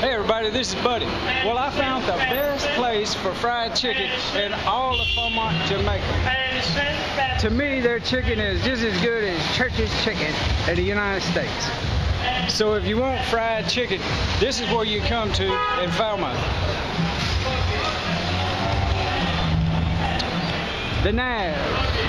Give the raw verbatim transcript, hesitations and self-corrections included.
Hey everybody, this is Buddy. Well, I found the best place for fried chicken in all of Falmouth Jamaica. To me, their chicken is just as good as Church's chicken in the United States. So if you want fried chicken, this is where you come to in Falmouth. The Nazz.